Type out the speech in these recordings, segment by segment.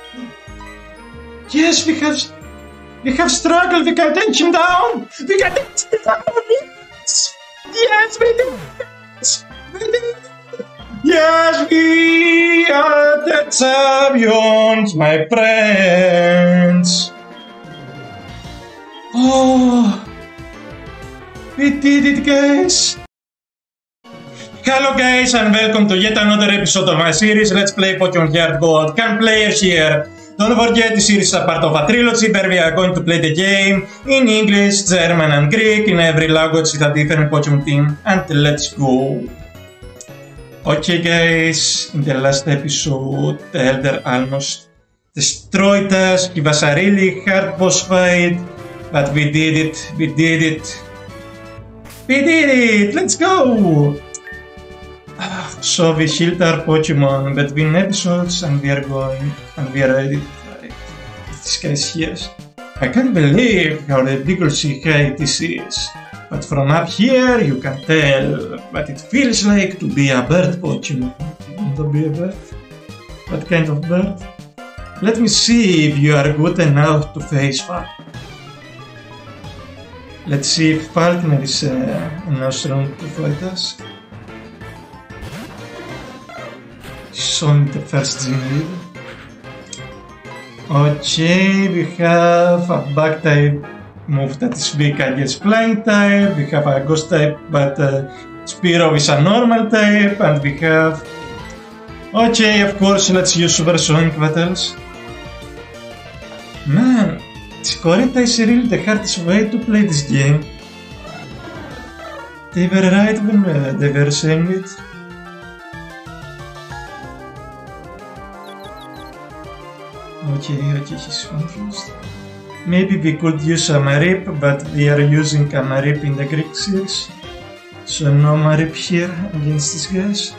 Yes, we have struggled. We can take him down. We can take him down. Yes, we did. We did. Yes, we are the champions, my friends. Oh, we did it, guys. Hello guys, and welcome to yet another episode of my series Let's Play Pokémon Heart Gold. Can players here? Don't forget, the series is a part of a trilogy where we are going to play the game in English, German and Greek, in every language with a different Pokémon team, and let's go! Okay guys, in the last episode the Elder almost destroyed us, give us a really hard boss fight, but we did it, we did it! We did it! Let's go! So we healed our Pokemon between episodes and we are ready to fight. This guy's here. I can't believe how ridiculously high this is. But from up here you can tell what it feels like to be a bird Pokemon. You want to be a bird? What kind of bird? Let me see if you are good enough to face fire. Let's see if Falkner is enough strong to fight us. He's only the first gym leader. Okay, we have a bug type move that is weak against flying type. We have a ghost type, but Spearow is a normal type, and we have... Okay, of course, let's use Supersonic. What else? Man, Scorita is really the hardest way to play this game. They were right when they were saying it. Okay, he's confused. Maybe we could use a Marip, but we are using a Marip in the Greek series. So no Marip here against these guys.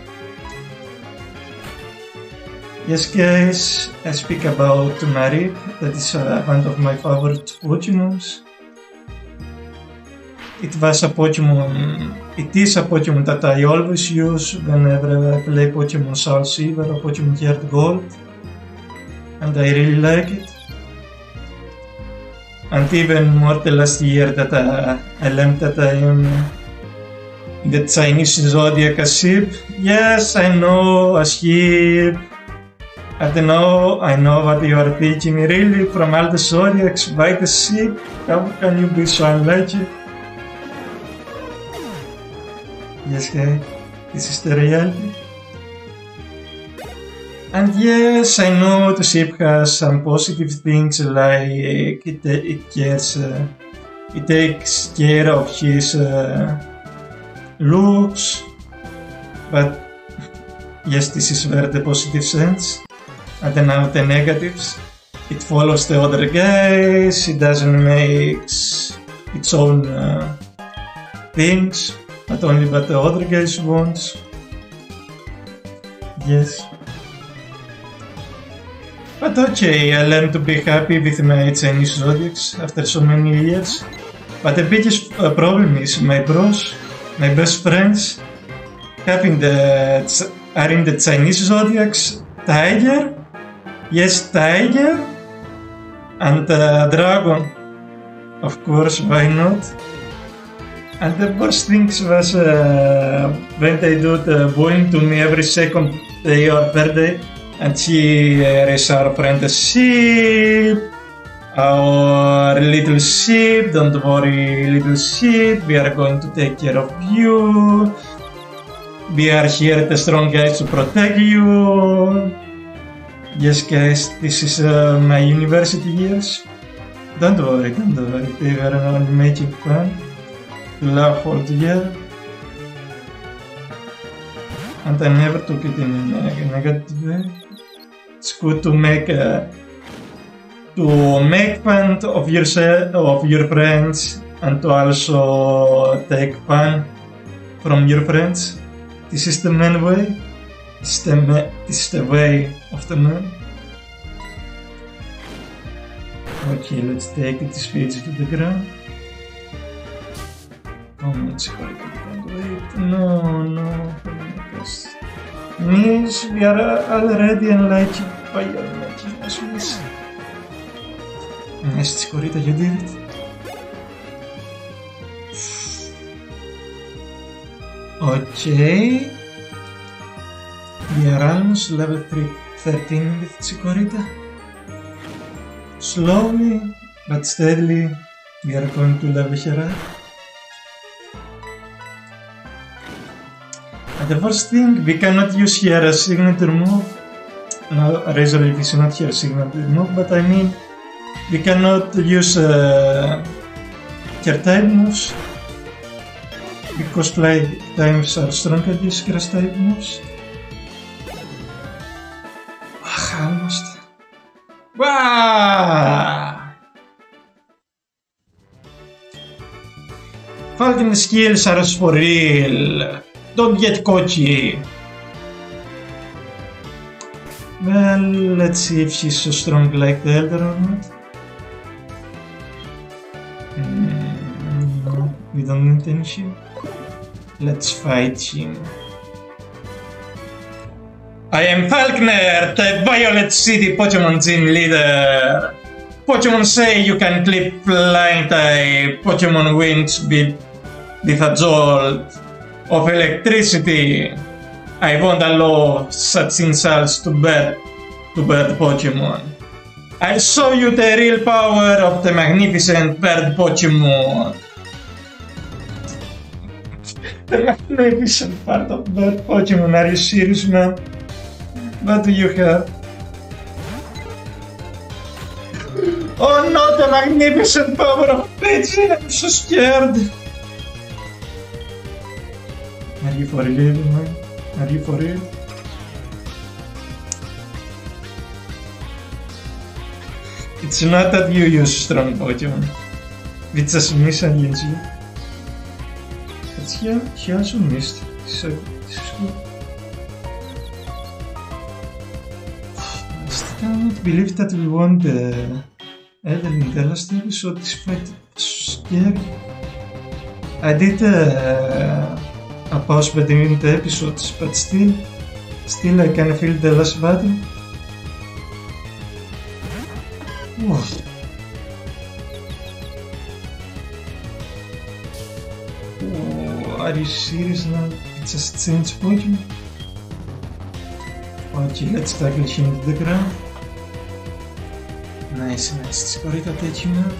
Yes guys, I speak about Marip, that is one of my favorite Pokemons. It is a Pokemon that I always use whenever I play Pokemon Soul Silver or Pokemon Heart Gold. And I really like it. And even more the last year that I learned that I am in the Chinese zodiac a sheep. Yes, I know, a sheep. I don't know, I know what you are thinking. Really, from all the zodiacs, why the sheep? How can you be so unlucky? Yes, guys, this is the reality. And yes, I know the sheep has some positive things, like it takes care of his looks, but yes, this is where the positive sense, and then now the negatives. It follows the other guys, it doesn't make its own things, but only what the other guys want. Yes. But okay, I learned to be happy with my Chinese zodiacs after so many years. But the biggest problem is my bros, my best friends, are in the Chinese zodiacs Tiger, yes, Tiger, and Dragon. Of course, why not? And the worst thing was when they do the bullying to me every second day or third day. And here is our friend the sheep, our little sheep, don't worry little sheep, we are going to take care of you, we are here the strong guys to protect you. Yes guys, this is my university years. Don't worry, they were only making fun, we laugh all together. And I never took it in a negative way. It's good to make fun of yourself, of your friends, and to also take fun from your friends. This is the main way. This is the way of the man. Okay, let's take this page to the ground. How much I can't wait? No. Means we are already unlucky. παλιωμάκι να σου λύσει. Στη συγχωρείτε για David. Okay. We are almost level 13 with Chikorita. Slowly but steadily we are going to level her up. And the first thing, we cannot use here a signature move. No, Razor Leaf is not here a signature move, but I mean we cannot use her type moves because fly types are stronger against grass type moves. Almost. Wow! Falcon skills are for real. Don't get cocky. Well, let's see if she's so strong like the Elder or not. No, we don't need any shield. Let's fight him. I am Falkner, the Violet City Pokémon Gym Leader. Pokémon say you can clip flying type Pokémon wings with a jolt of electricity. I won't allow such insults to bird Pokémon. I'll show you the real power of the magnificent bird Pokémon. The magnificent part of bird Pokémon, are you serious, man? What do you have? Oh no, the magnificent power of Pidgey, I'm so scared. Are you for real, man? Are you for real? It's not that you use strong Pokemon. We just miss against you. But he also missed. So, this is good. I cannot believe that we won the Elden in the last episode. This fight was so scary. I did a pause between the episodes, but still I can feel the last battle. Whoa. Oh, are you serious now? It just changed Pokemon? Okay, let's tackle him to the ground. Nice, nice. Chikorita, take him out.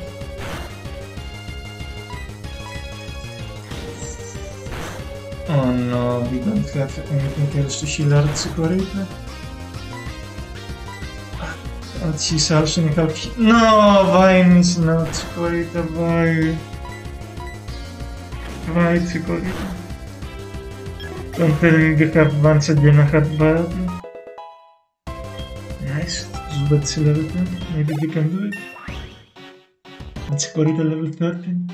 Oh no, we don't have anything else to heal our Chikorita. And she's also in help. No, Vine is not Chikorita, why? Why Chikorita? Don't tell me we have once again a hard battle. Nice, Zubat's level 10, maybe we can do it. And Chikorita level 13.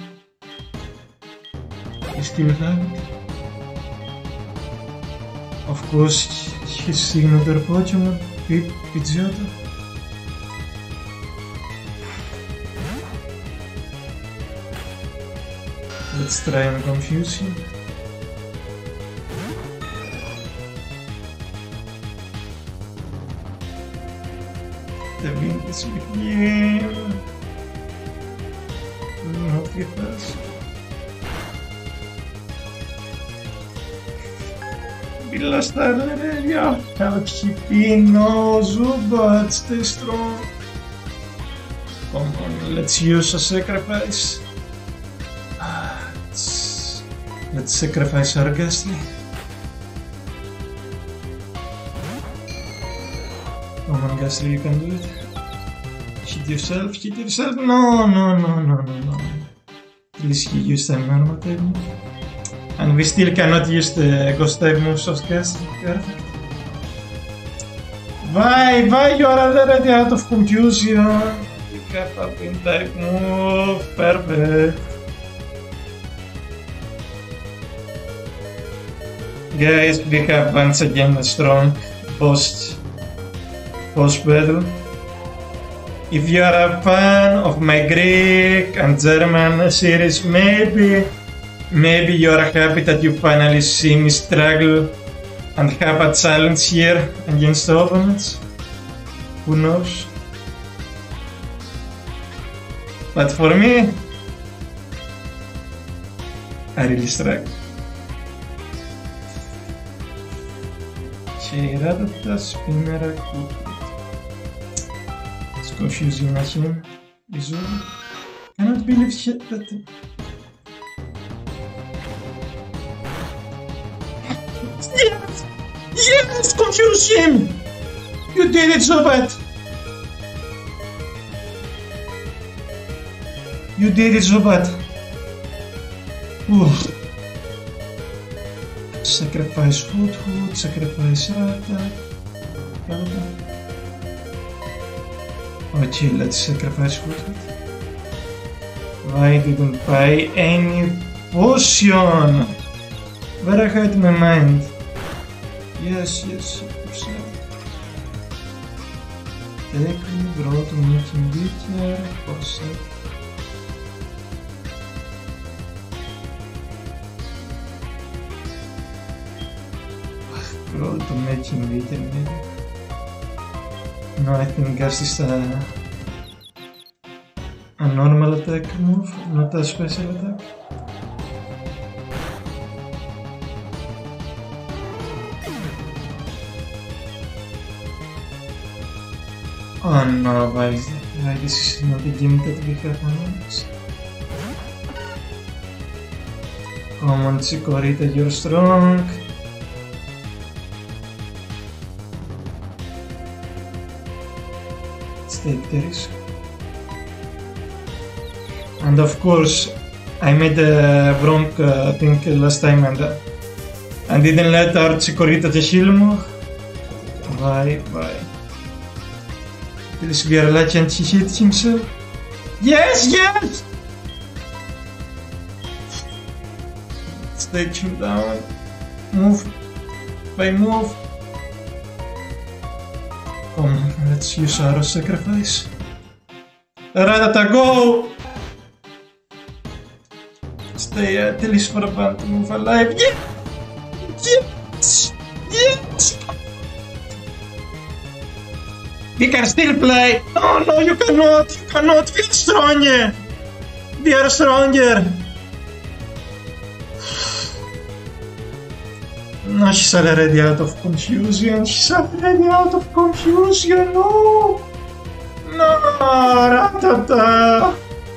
We still have it. Of course, his signature Pokemon, Pidgeotto. Let's try and confuse him. The wind is with him. Not with us. We lost our area. How keep in? No, Zubat, stay strong. Come on, let's use a sacrifice. Let's sacrifice our Ghastly. Come on, Ghastly, you can do it. Hit yourself, hit yourself. No. At least he used a normal type move. And we still cannot use the ghost type moves of Ghastly. Perfect. Why you are already out of confusion? You have a wind type move. Perfect. Guys, we have once again a strong post battle. If you are a fan of my Greek and German series, maybe you are happy that you finally see me struggle and have a challenge here against the opponents. Who knows? But for me, I really struck. Sheiradata Spinner Cook. It's confusing machine. Cannot believe shit that. Yes! Yes! Confuse him! You did it so bad! You did it so bad! Ooh. Sacrifice Hood, sacrifice Rata. Okay, let's sacrifice Hood. Why didn't buy any potion? Where I had my mind. Yes, of course. Take me, grow to make him bigger. Of course. Grow to make him bigger, maybe. No, I think Gas is a normal attack move, not a special attack. Oh no, why this is not the game that we have on us? Come on, Chikorita, you're strong. Let's take the risk. And of course, I made a wrong thing last time and I didn't let our Chikorita just heal more. Why? Please be a legend, he hit himself. Yes! Let's take him down. Move. By move. Come on, let's use our sacrifice. Rattata, go! Stay at least for a band to move alive. Yes! We can still play! No, you cannot! Feel stronger! We are stronger! No, she's already out of confusion! No! No! Rattata!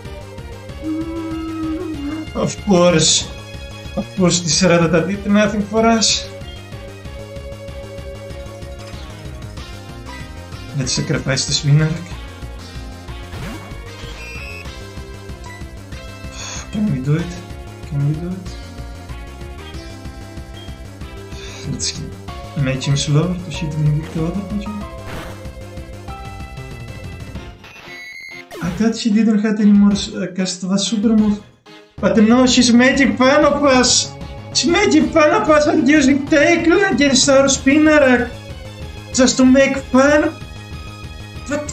Of course, this Rattata did nothing for us. Let's sacrifice this winner. Can we do it? Let's make him slower to shoot him with the other Pokemon. I thought she didn't have any more cast of a super move. But no, she's making fun of us! And using Tackle against our Spinarak! Just to make fun! What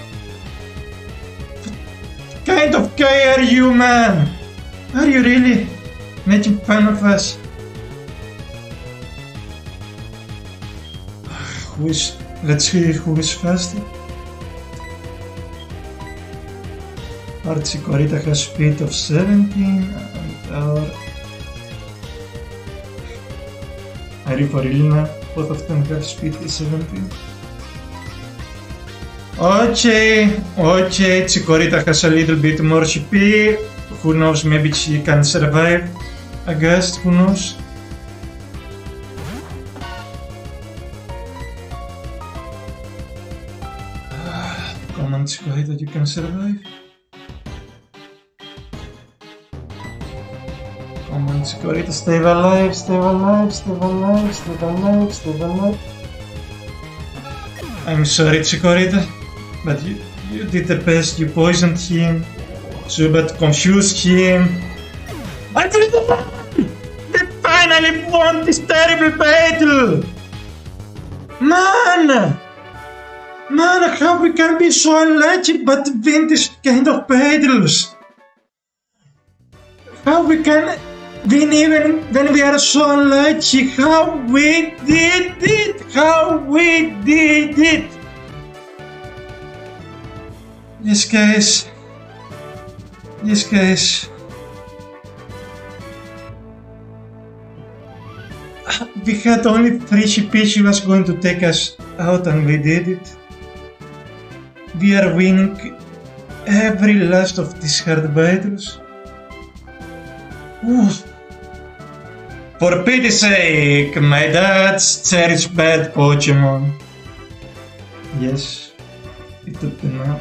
kind of guy are you, man? Are you really making fun of us? Let's see who is faster. Our Chikorita has speed of 17 and our Ariforilina, both of them have speed of 17. Okay, Chikorita has a little bit more CP. Who knows, maybe she can survive. I guess, who knows? Come on, Chikorita, you can survive. Come on, Chikorita, stay alive. I'm sorry, Chikorita. But you did the best, you poisoned him, Zubat confused him. I did it! They finally won this terrible battle! Man, how we can be so unlucky but win this kind of battles? How we can win even when we are so unlucky? How we did it! Yes, guys. Yes, guys. We had only 3 CP. She was going to take us out and we did it. We are winning every last of these hard battles. Oof. For pity's sake, my dad's cherished bad Pokemon. Yes, he took them out.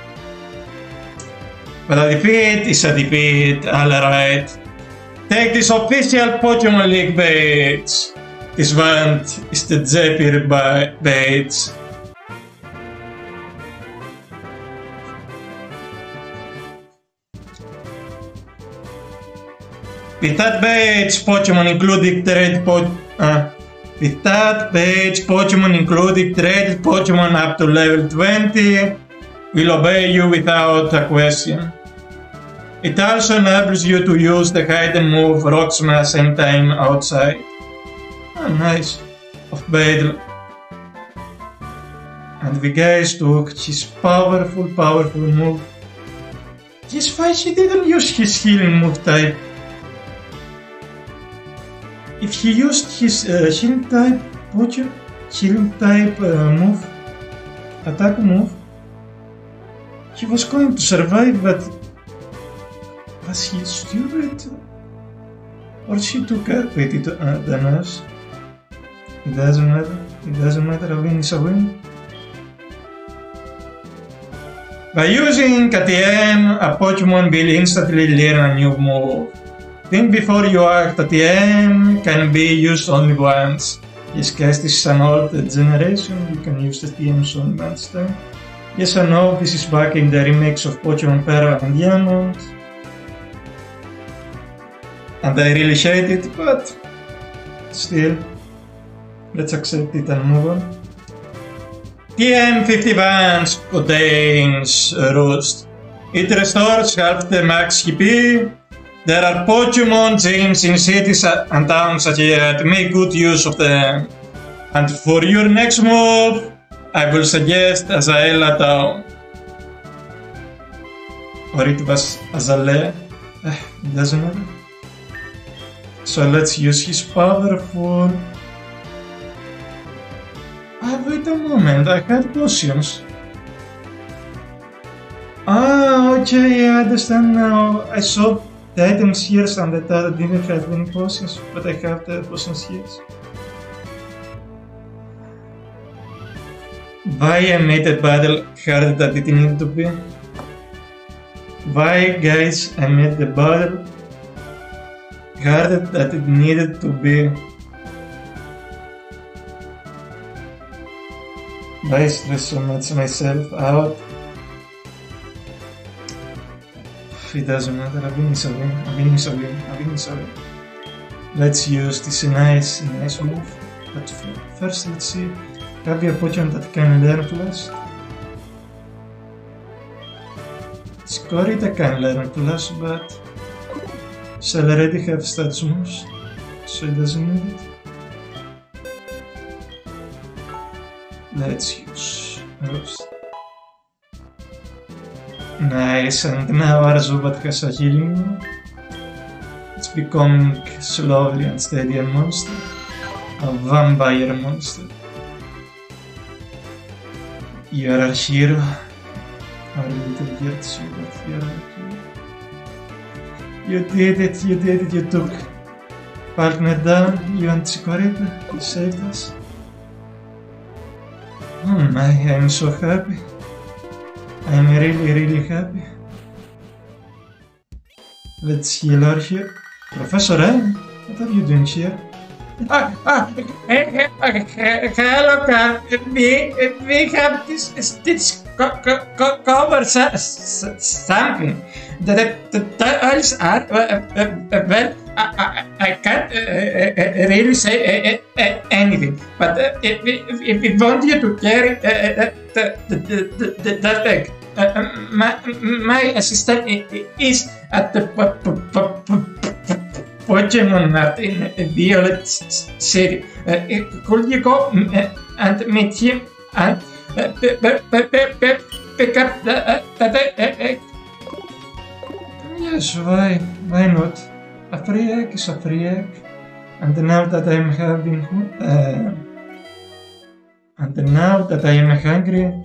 But a defeat is a defeat, alright. Take this official Pokemon League badge. This one is the Zephyr badge. With that badge, Pokemon including traded Pokemon up to level 20 will obey you without a question. It also enables you to use the hidden move Rock Smash anytime outside. Oh, nice. Of battle. And the guys took his powerful move. Just why he didn't use his healing move type. If he used his healing type move, attack move, he was going to survive, but was he stupid? Or she took a pity than us? It doesn't matter. It doesn't matter. A win is a win. By using ATM, a Pokemon will instantly learn a new move. Think before you act. ATM can be used only once. Yes, guys, this is an old generation. You can use ATMs only once time. Yes, I know this is back in the remakes of Pokemon Pearl and Diamond. And I really hate it, but still, let's accept it and move on. TM50 bands contains Roost. It restores half the max HP. There are Pokemon gyms in cities and towns here to make good use of them. And for your next move, I will suggest Azalea Town. Or it was Azalea. It doesn't matter. So let's use his powerful... wait a moment, I had potions. Okay, I understand now. I saw the items here and I thought I didn't have any potions, but I have the potions here. Why I made the battle harder than it needed to be? Why, guys, I made the battle harder than it needed to be? Why stress so much myself out? It doesn't matter, a win is a win, a win is a win, a win is a win. Let's use this nice move. But first let's see, have we a Pokemon that can learn Plus? Scorita can learn Plus, but shall already have status moves, so it doesn't need it. Let's use Roost. Nice, and now our Zubat has a healing move. It's becoming slowly and steady a monster. A vampire monster. You are a hero. Our little girl Zubat, you are a hero. You did it, you did it, you took Falkner down, you and Chikorita, you saved us. Oh my, I'm so happy. I'm really happy. Let's heal her here. Professor M, what are you doing here? Hello, we have this cover something. The others are, well, I can't really say anything, but if we want you to carry that bag, my assistant is at the Pokemon Mart in Violet City. Could you go and meet him and pick up the Yes, why not? A free egg is a free egg. And now that I am hungry.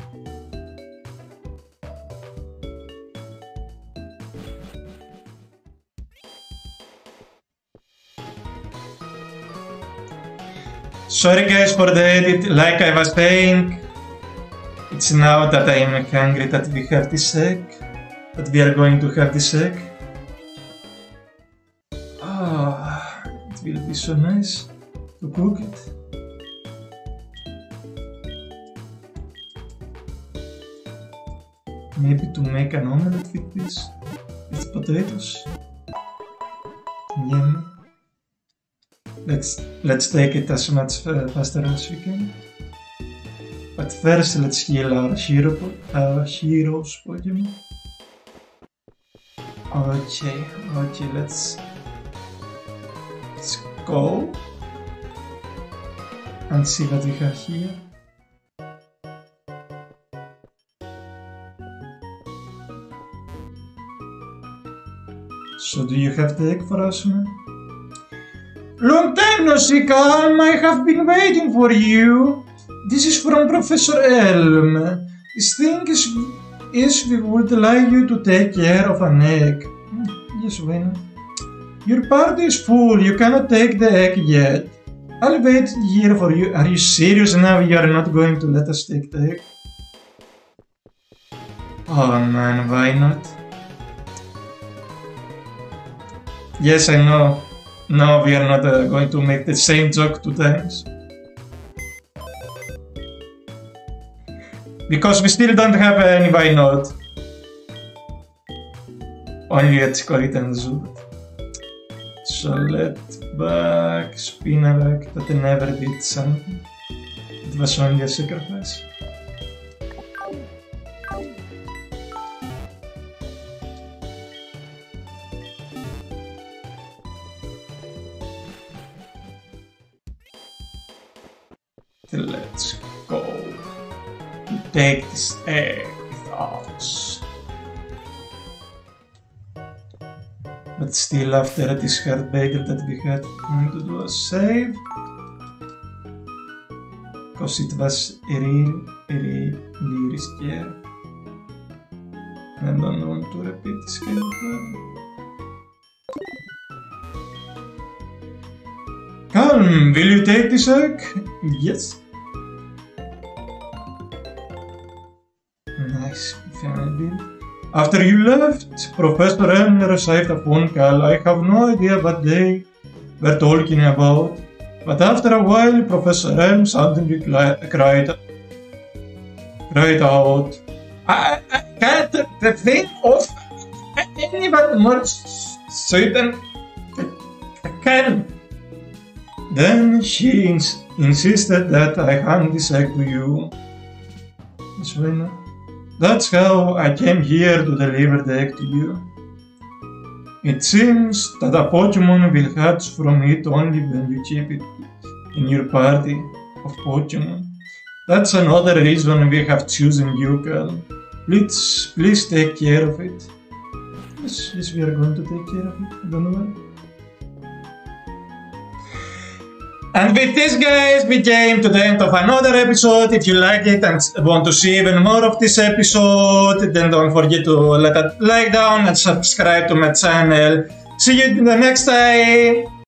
Sorry guys for the edit, like I was saying, it's now that I am hungry that we have this egg, that we are going to have this egg. Ah, it will be so nice to cook it. Maybe to make an omelette with this, with potatoes. Yum. Let's take it as much faster as we can. But first let's heal our heroes Pokemon. Okay, let's go and see what we have here. So do you have the egg for us, man? Long time no see, Calm. I have been waiting for you. This is from Professor Elm. His thing is we would like you to take care of an egg. Yes, why not? Your party is full. You cannot take the egg yet. I'll wait here for you. Are you serious now? You are not going to let us take the egg? Oh man, why not? Yes, I know. No, we are not going to make the same joke 2 times. Because we still don't have any why not. Only a Chikorita and Zoot. So let back Spinarak that never did something. It was only a sacrifice. Let's go. Take this egg with us. But still, after this hard battle that we had, I'm going to do a save. Because it was really risky. I don't want to repeat this kind of battle. Calm, will you take this egg? Yes. Nice, family. After you left, Professor Elm received a phone call. I have no idea what they were talking about, but after a while, Professor Elm suddenly cried out. I can't think of anyone more certain. I can't. Then she insisted that I hand this egg to you. That's how I came here to deliver the egg to you. It seems that a Pokemon will hatch from it only when you keep it in your party of Pokemon. That's another reason we have chosen you, Cal. Please take care of it. Yes, we are going to take care of it. Don't worry. And with this, guys, we came to the end of another episode. If you like it and want to see even more of this episode, then don't forget to let a like down and subscribe to my channel. See you in the next time.